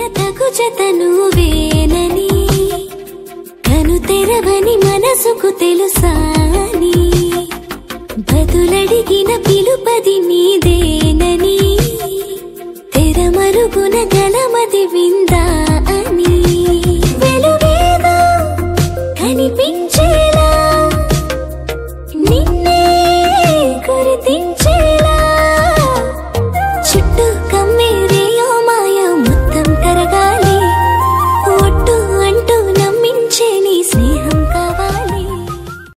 జతకు జత నువ్వేనని కను తెరవని మనసుకు తెలుసాని బదులడిగిన పిలుపది నీదేనని తెరమరుగున గలమది విందా అని వెలుగేదో కనిపించేలా నిన్నే గుర్తించేలా చుట్టూ